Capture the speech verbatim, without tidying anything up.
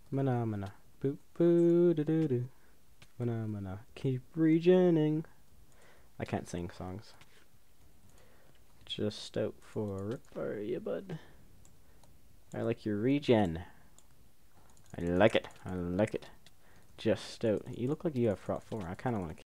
Mana mana. Boo boo doo doo doo. Mana mana. Keep regening. I can't sing songs. Just out for a rip, are you, bud? I like your regen. I like it. I like it. Just out. You look like you have prop four. I kind of want to.